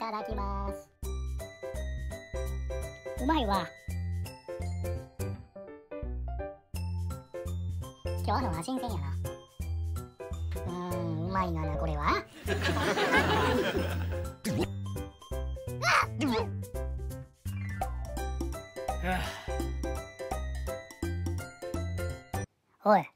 ただきます。うまいわ。今日のは新鮮やな。うまいがなこれは。おい、